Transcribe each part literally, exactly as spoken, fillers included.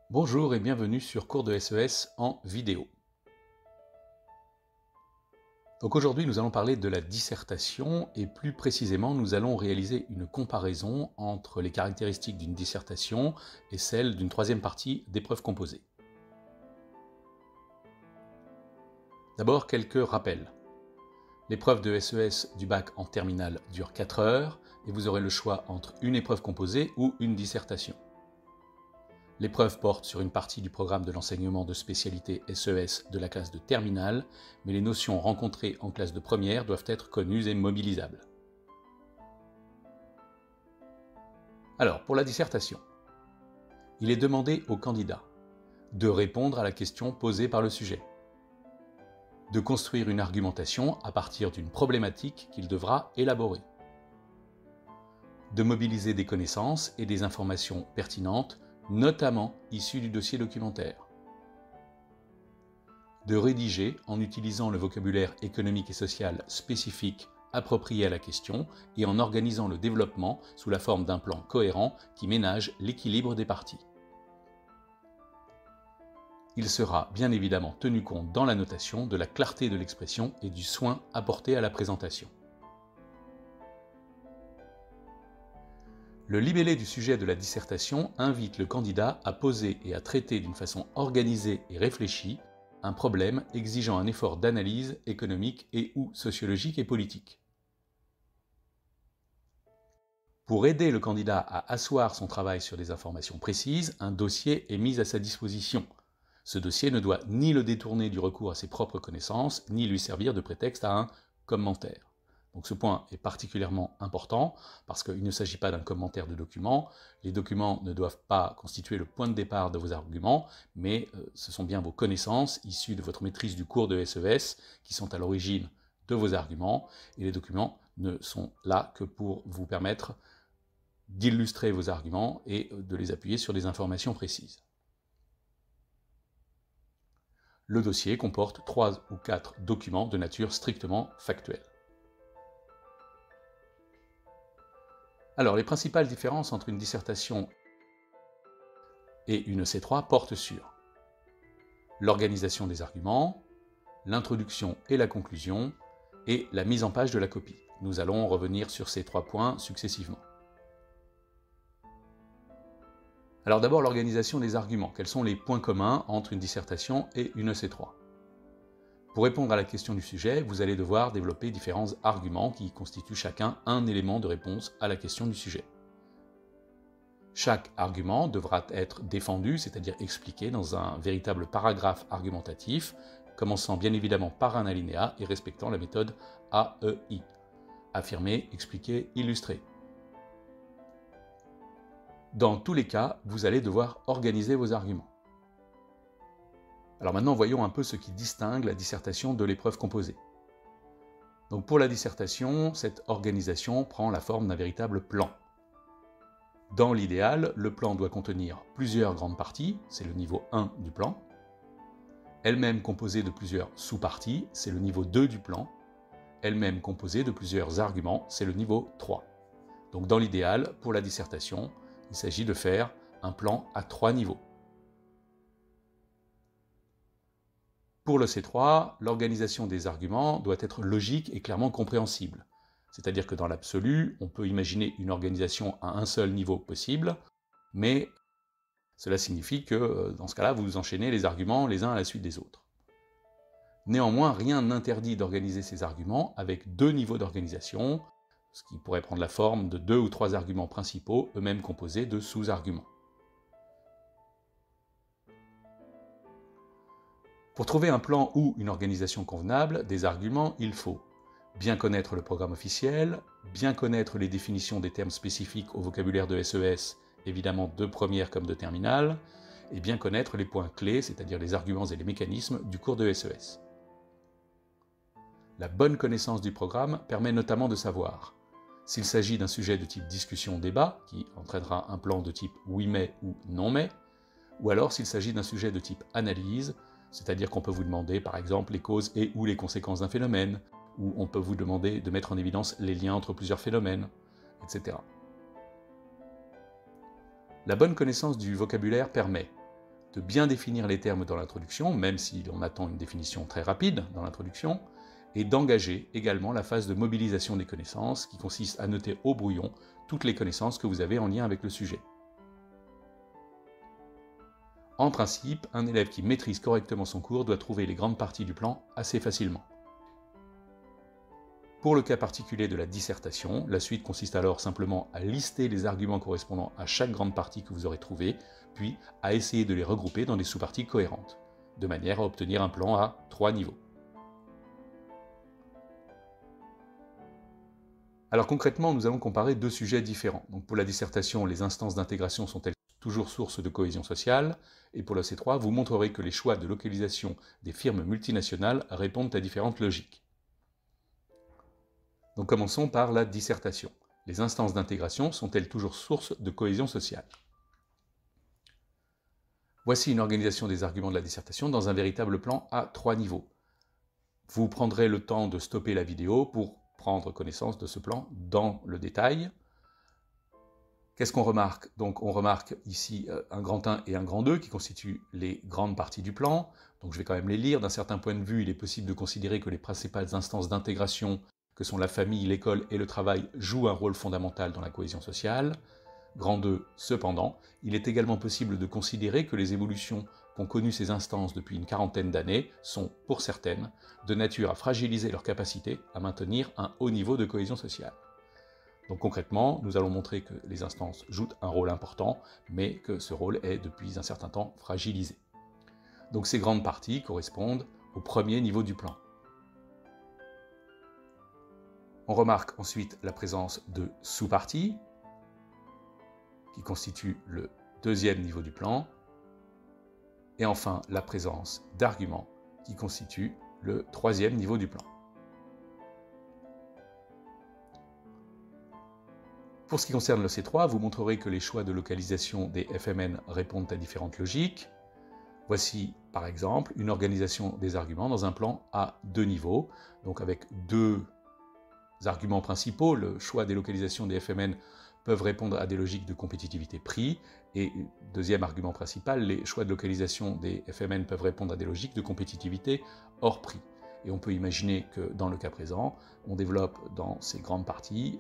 Bonjour et bienvenue sur Cours de S E S en vidéo. Donc aujourd'hui nous allons parler de la dissertation et plus précisément nous allons réaliser une comparaison entre les caractéristiques d'une dissertation et celles d'une troisième partie d'épreuves composées. D'abord quelques rappels. L'épreuve de S E S du bac en terminale dure quatre heures et vous aurez le choix entre une épreuve composée ou une dissertation. L'épreuve porte sur une partie du programme de l'enseignement de spécialité S E S de la classe de terminale, mais les notions rencontrées en classe de première doivent être connues et mobilisables. Alors, pour la dissertation, il est demandé au candidat de répondre à la question posée par le sujet, de construire une argumentation à partir d'une problématique qu'il devra élaborer, de mobiliser des connaissances et des informations pertinentes, notamment issues du dossier documentaire, de rédiger en utilisant le vocabulaire économique et social spécifique approprié à la question et en organisant le développement sous la forme d'un plan cohérent qui ménage l'équilibre des parties. Il sera bien évidemment tenu compte dans la notation de la clarté de l'expression et du soin apporté à la présentation. Le libellé du sujet de la dissertation invite le candidat à poser et à traiter d'une façon organisée et réfléchie un problème exigeant un effort d'analyse économique et ou sociologique et politique. Pour aider le candidat à asseoir son travail sur des informations précises, un dossier est mis à sa disposition. Ce dossier ne doit ni le détourner du recours à ses propres connaissances, ni lui servir de prétexte à un commentaire. Donc ce point est particulièrement important parce qu'il ne s'agit pas d'un commentaire de document. Les documents ne doivent pas constituer le point de départ de vos arguments, mais euh, ce sont bien vos connaissances issues de votre maîtrise du cours de S E S qui sont à l'origine de vos arguments, et les documents ne sont là que pour vous permettre d'illustrer vos arguments et de les appuyer sur des informations précises. Le dossier comporte trois ou quatre documents de nature strictement factuelle. Alors, les principales différences entre une dissertation et une C trois portent sur l'organisation des arguments, l'introduction et la conclusion, et la mise en page de la copie. Nous allons revenir sur ces trois points successivement. Alors d'abord, l'organisation des arguments. Quels sont les points communs entre une dissertation et une C trois? Pour répondre à la question du sujet, vous allez devoir développer différents arguments qui constituent chacun un élément de réponse à la question du sujet. Chaque argument devra être défendu, c'est-à-dire expliqué dans un véritable paragraphe argumentatif, commençant bien évidemment par un alinéa et respectant la méthode A E I. Affirmer, expliquer, illustrer. Dans tous les cas, vous allez devoir organiser vos arguments. Alors maintenant, voyons un peu ce qui distingue la dissertation de l'épreuve composée. Donc pour la dissertation, cette organisation prend la forme d'un véritable plan. Dans l'idéal, le plan doit contenir plusieurs grandes parties, c'est le niveau un du plan, elle-même composée de plusieurs sous-parties, c'est le niveau deux du plan, elle-même composée de plusieurs arguments, c'est le niveau trois. Donc dans l'idéal, pour la dissertation, il s'agit de faire un plan à trois niveaux. Pour le C trois, l'organisation des arguments doit être logique et clairement compréhensible. C'est-à-dire que dans l'absolu, on peut imaginer une organisation à un seul niveau possible, mais cela signifie que dans ce cas-là, vous enchaînez les arguments les uns à la suite des autres. Néanmoins, rien n'interdit d'organiser ces arguments avec deux niveaux d'organisation, ce qui pourrait prendre la forme de deux ou trois arguments principaux, eux-mêmes composés de sous-arguments. Pour trouver un plan ou une organisation convenable des arguments, il faut bien connaître le programme officiel, bien connaître les définitions des termes spécifiques au vocabulaire de S E S, évidemment de première comme de terminale, et bien connaître les points clés, c'est-à-dire les arguments et les mécanismes du cours de S E S. La bonne connaissance du programme permet notamment de savoir s'il s'agit d'un sujet de type discussion-débat, qui entraînera un plan de type oui mais ou non mais, ou alors s'il s'agit d'un sujet de type analyse, c'est-à-dire qu'on peut vous demander par exemple les causes et ou les conséquences d'un phénomène, ou on peut vous demander de mettre en évidence les liens entre plusieurs phénomènes, et cetera. La bonne connaissance du vocabulaire permet de bien définir les termes dans l'introduction, même si on attend une définition très rapide dans l'introduction, et d'engager également la phase de mobilisation des connaissances, qui consiste à noter au brouillon toutes les connaissances que vous avez en lien avec le sujet. En principe, un élève qui maîtrise correctement son cours doit trouver les grandes parties du plan assez facilement. Pour le cas particulier de la dissertation, la suite consiste alors simplement à lister les arguments correspondant à chaque grande partie que vous aurez trouvée, puis à essayer de les regrouper dans des sous-parties cohérentes, de manière à obtenir un plan à trois niveaux. Alors concrètement, nous allons comparer deux sujets différents. Donc pour la dissertation, les instances d'intégration sont-elles toujours source de cohésion sociale? Et pour le C trois, vous montrerez que les choix de localisation des firmes multinationales répondent à différentes logiques. Donc commençons par la dissertation. Les instances d'intégration sont-elles toujours source de cohésion sociale? Voici une organisation des arguments de la dissertation dans un véritable plan à trois niveaux. Vous prendrez le temps de stopper la vidéo pour prendre connaissance de ce plan dans le détail. Qu'est-ce qu'on remarque? Donc on remarque ici un grand un et un grand deux qui constituent les grandes parties du plan. Donc je vais quand même les lire. D'un certain point de vue, il est possible de considérer que les principales instances d'intégration, que sont la famille, l'école et le travail, jouent un rôle fondamental dans la cohésion sociale. Grand deux, cependant, il est également possible de considérer que les évolutions qu'ont connues ces instances depuis une quarantaine d'années sont, pour certaines, de nature à fragiliser leur capacité à maintenir un haut niveau de cohésion sociale. Donc concrètement, nous allons montrer que les instances jouent un rôle important, mais que ce rôle est depuis un certain temps fragilisé. Donc ces grandes parties correspondent au premier niveau du plan. On remarque ensuite la présence de sous-parties, qui constituent le deuxième niveau du plan, et enfin la présence d'arguments, qui constituent le troisième niveau du plan. Pour ce qui concerne le C trois, vous montrerez que les choix de localisation des F M N répondent à différentes logiques. Voici par exemple une organisation des arguments dans un plan à deux niveaux, donc avec deux arguments principaux. Le choix des localisations des F M N peuvent répondre à des logiques de compétitivité prix, et deuxième argument principal, les choix de localisation des F M N peuvent répondre à des logiques de compétitivité hors prix. Et on peut imaginer que dans le cas présent, on développe dans ces grandes parties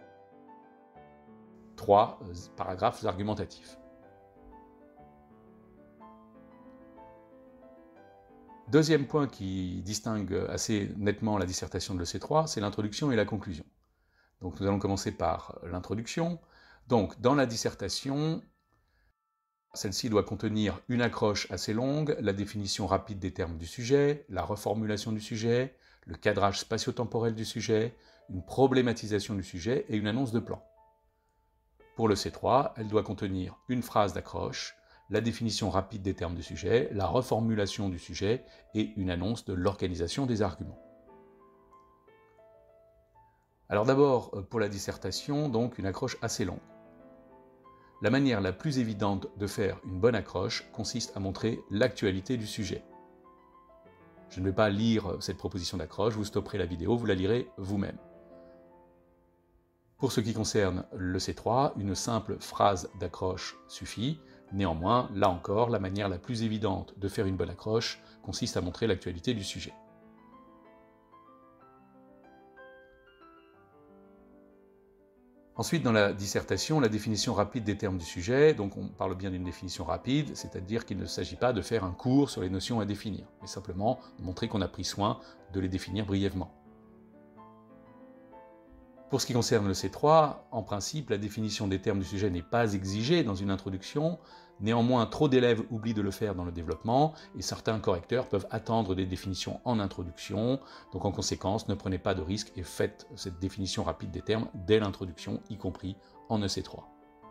trois paragraphes argumentatifs. Deuxième point qui distingue assez nettement la dissertation de l'E C trois, c'est l'introduction et la conclusion. Donc nous allons commencer par l'introduction. Donc dans la dissertation, celle-ci doit contenir une accroche assez longue, la définition rapide des termes du sujet, la reformulation du sujet, le cadrage spatio-temporel du sujet, une problématisation du sujet et une annonce de plan. Pour le C trois, elle doit contenir une phrase d'accroche, la définition rapide des termes du sujet, la reformulation du sujet et une annonce de l'organisation des arguments. Alors d'abord, pour la dissertation, donc une accroche assez longue. La manière la plus évidente de faire une bonne accroche consiste à montrer l'actualité du sujet. Je ne vais pas lire cette proposition d'accroche, vous stopperez la vidéo, vous la lirez vous-même. Pour ce qui concerne le C trois, une simple phrase d'accroche suffit. Néanmoins, là encore, la manière la plus évidente de faire une bonne accroche consiste à montrer l'actualité du sujet. Ensuite, dans la dissertation, la définition rapide des termes du sujet, donc on parle bien d'une définition rapide, c'est-à-dire qu'il ne s'agit pas de faire un cours sur les notions à définir, mais simplement de montrer qu'on a pris soin de les définir brièvement. Pour ce qui concerne le C trois, en principe, la définition des termes du sujet n'est pas exigée dans une introduction. Néanmoins, trop d'élèves oublient de le faire dans le développement, et certains correcteurs peuvent attendre des définitions en introduction. Donc en conséquence, ne prenez pas de risque et faites cette définition rapide des termes dès l'introduction, y compris en E C trois.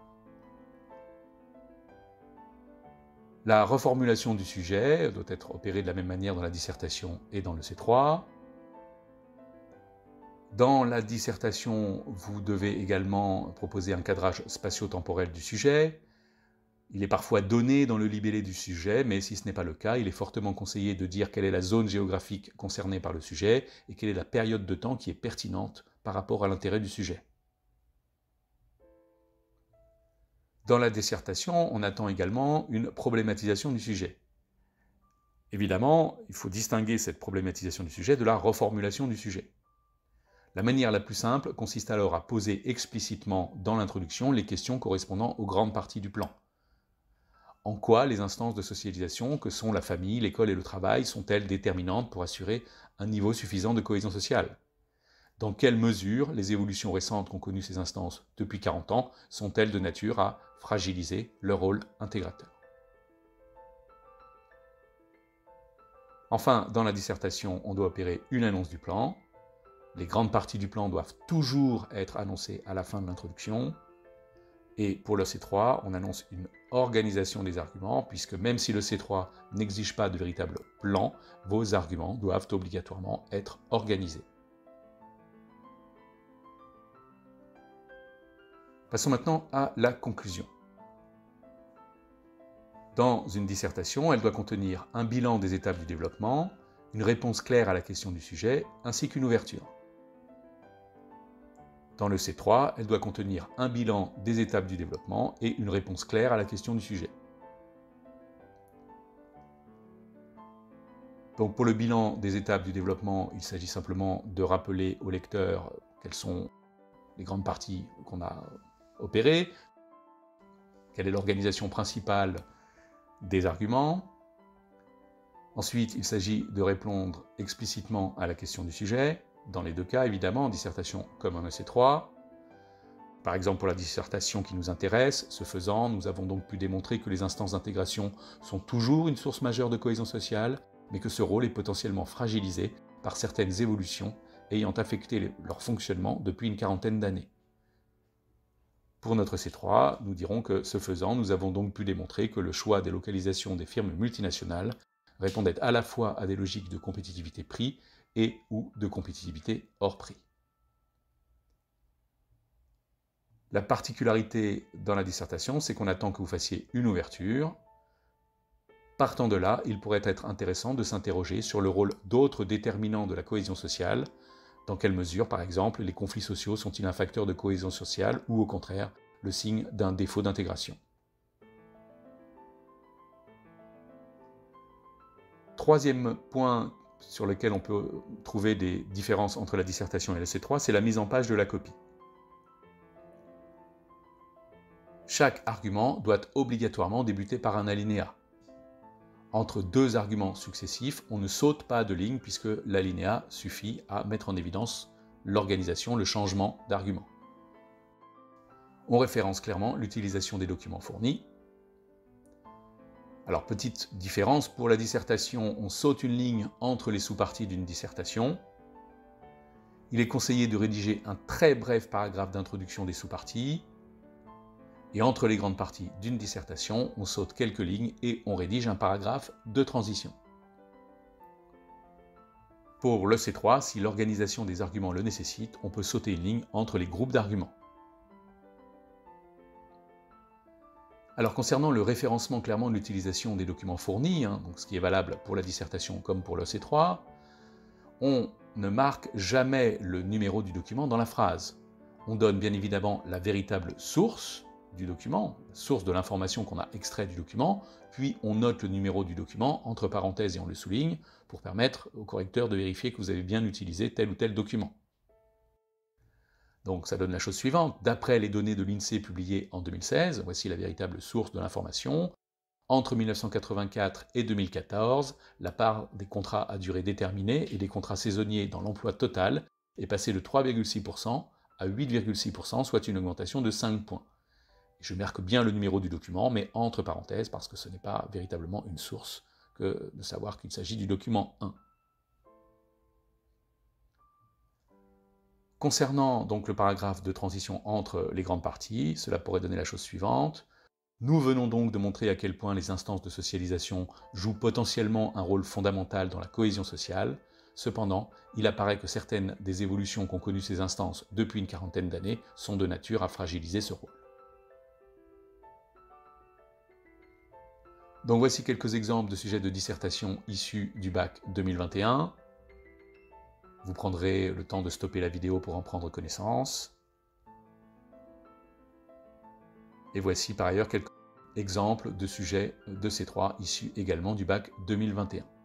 La reformulation du sujet doit être opérée de la même manière dans la dissertation et dans le C trois. Dans la dissertation, vous devez également proposer un cadrage spatio-temporel du sujet. Il est parfois donné dans le libellé du sujet, mais si ce n'est pas le cas, il est fortement conseillé de dire quelle est la zone géographique concernée par le sujet et quelle est la période de temps qui est pertinente par rapport à l'intérêt du sujet. Dans la dissertation, on attend également une problématisation du sujet. Évidemment, il faut distinguer cette problématisation du sujet de la reformulation du sujet. La manière la plus simple consiste alors à poser explicitement dans l'introduction les questions correspondant aux grandes parties du plan. En quoi les instances de socialisation, que sont la famille, l'école et le travail, sont-elles déterminantes pour assurer un niveau suffisant de cohésion sociale? Dans quelle mesure les évolutions récentes qu'ont connues ces instances depuis quarante ans sont-elles de nature à fragiliser leur rôle intégrateur? Enfin, dans la dissertation, on doit opérer une annonce du plan. Les grandes parties du plan doivent toujours être annoncées à la fin de l'introduction. Et pour le C trois, on annonce une organisation des arguments, puisque même si le C trois n'exige pas de véritable plan, vos arguments doivent obligatoirement être organisés. Passons maintenant à la conclusion. Dans une dissertation, elle doit contenir un bilan des étapes du développement, une réponse claire à la question du sujet, ainsi qu'une ouverture. Dans le C trois, elle doit contenir un bilan des étapes du développement et une réponse claire à la question du sujet. Donc pour le bilan des étapes du développement, il s'agit simplement de rappeler au lecteur quelles sont les grandes parties qu'on a opérées, quelle est l'organisation principale des arguments. Ensuite, il s'agit de répondre explicitement à la question du sujet, dans les deux cas, évidemment, en dissertation comme en E C trois. Par exemple, pour la dissertation qui nous intéresse, ce faisant, nous avons donc pu démontrer que les instances d'intégration sont toujours une source majeure de cohésion sociale, mais que ce rôle est potentiellement fragilisé par certaines évolutions ayant affecté leur fonctionnement depuis une quarantaine d'années. Pour notre C trois, nous dirons que, ce faisant, nous avons donc pu démontrer que le choix des localisations des firmes multinationales répondait à la fois à des logiques de compétitivité prix et ou de compétitivité hors prix. La particularité dans la dissertation, c'est qu'on attend que vous fassiez une ouverture. Partant de là, il pourrait être intéressant de s'interroger sur le rôle d'autres déterminants de la cohésion sociale. Dans quelle mesure, par exemple, les conflits sociaux sont-ils un facteur de cohésion sociale ou, au contraire, le signe d'un défaut d'intégration? Troisième point sur lequel on peut trouver des différences entre la dissertation et le C trois, c'est la mise en page de la copie. Chaque argument doit obligatoirement débuter par un alinéa. Entre deux arguments successifs, on ne saute pas de ligne puisque l'alinéa suffit à mettre en évidence l'organisation, le changement d'argument. On référence clairement l'utilisation des documents fournis. Alors, petite différence, pour la dissertation, on saute une ligne entre les sous-parties d'une dissertation. Il est conseillé de rédiger un très bref paragraphe d'introduction des sous-parties. Et entre les grandes parties d'une dissertation, on saute quelques lignes et on rédige un paragraphe de transition. Pour le C trois, si l'organisation des arguments le nécessite, on peut sauter une ligne entre les groupes d'arguments. Alors concernant le référencement clairement de l'utilisation des documents fournis, hein, donc ce qui est valable pour la dissertation comme pour le C trois, on ne marque jamais le numéro du document dans la phrase. On donne bien évidemment la véritable source du document, la source de l'information qu'on a extrait du document, puis on note le numéro du document entre parenthèses et on le souligne pour permettre au correcteur de vérifier que vous avez bien utilisé tel ou tel document. Donc ça donne la chose suivante, d'après les données de l'INSEE publiées en deux mille seize, voici la véritable source de l'information. Entre mille neuf cent quatre-vingt-quatre et deux mille quatorze, la part des contrats à durée déterminée et des contrats saisonniers dans l'emploi total est passée de trois virgule six pour cent à huit virgule six pour cent, soit une augmentation de cinq points. Je marque bien le numéro du document, mais entre parenthèses, parce que ce n'est pas véritablement une source que de savoir qu'il s'agit du document un. Concernant donc le paragraphe de transition entre les grandes parties, cela pourrait donner la chose suivante. Nous venons donc de montrer à quel point les instances de socialisation jouent potentiellement un rôle fondamental dans la cohésion sociale. Cependant, il apparaît que certaines des évolutions qu'ont connues ces instances depuis une quarantaine d'années sont de nature à fragiliser ce rôle. Donc voici quelques exemples de sujets de dissertation issus du bac deux mille vingt et un. Vous prendrez le temps de stopper la vidéo pour en prendre connaissance. Et voici par ailleurs quelques exemples de sujets de C trois issus également du bac deux mille vingt et un.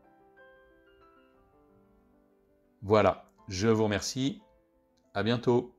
Voilà, je vous remercie, à bientôt.